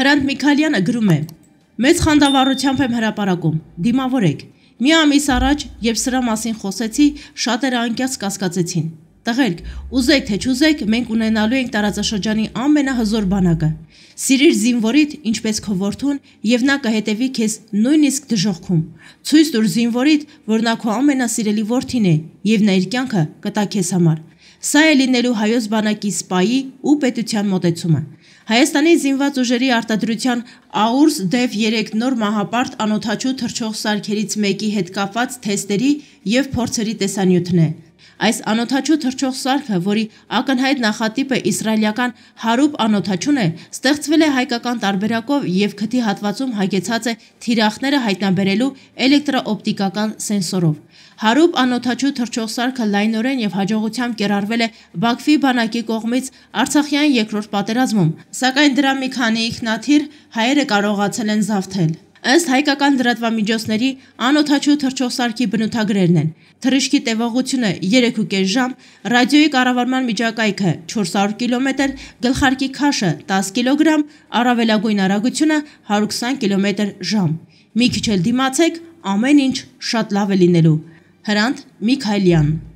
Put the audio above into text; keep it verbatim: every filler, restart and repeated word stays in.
Հրանտ Միքայելյանը գրում է. Մեծ խանդավառությամբ եմ հրապարակում, դիմավորեք։ Մի ամիս առաջ, երբ սրա մասին խոսեցի, շատերը անկեղծ կասկածեցին։ Տղերք, ուզեք թե չուզեք, մենք ունենալու ենք տարածաշրջանի ամենահզոր բանակը։ Սիրիր զինվորիդ, ինչպես քո որդուն, եւ նա կհետևի քեզ նույնիսկ դժոխքում։ Ցույց տուր զինվորիդ, որ նա քո ամենասիրելի որդին է, եւ նա իր կյանքը կտա քեզ համար։ Սա է լինելու հայոց բանակի սպայի ու պետության մոտեցումը։ Հայաստանի զինված ուժերի արտադրության A U R S D E V երեք նոր մահապարտ անօդաչու թռչող սարքերից մեկի հետ կապված թեստերի եւ փորձերի տեսանյութն է։ Այս անօդաչու թռչող սարքը, որի ակնհայտ նախատիպը իսրայելական հարուբ անօդաչուն է, ստեղծվել է հայկական տարբերակով եւ քթի հատվածում հագեցած է թիրախները հայտնաբերելու էլեկտրաօպտիկական սենսորով։ Հարուբ անօդաչու թռչող սարքը լայնորեն եւ հաջողությամբ կիրառվել է Բաքվի բանակի կողմից Արցախյան երկրորդ պատերազմում, սակայն դրա մի քանի ինքնաթիռ հայերը կարողացել են զավթել։ Ըստ հայկական լրատվամիջոցների անօդաչու թռչող սարքի բնութագրերն են. թռիչքի տևողությունը երեք ու կես ժամ, ռադիոյի կառավարման միջակայքը չորս հարյուր կիլոմետր, գլխարկի քաշը տասը կիլոգրամ, առավելագույն արագությունը հարյուր քսան կիլոմետր ժամ։ Մի քիչ էլ դիմացեք, ամեն ինչ շատ լավ է լինելու։ Հրանտ Միքայելյան։